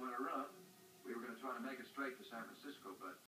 on a run. We were going to try to make it straight to San Francisco, but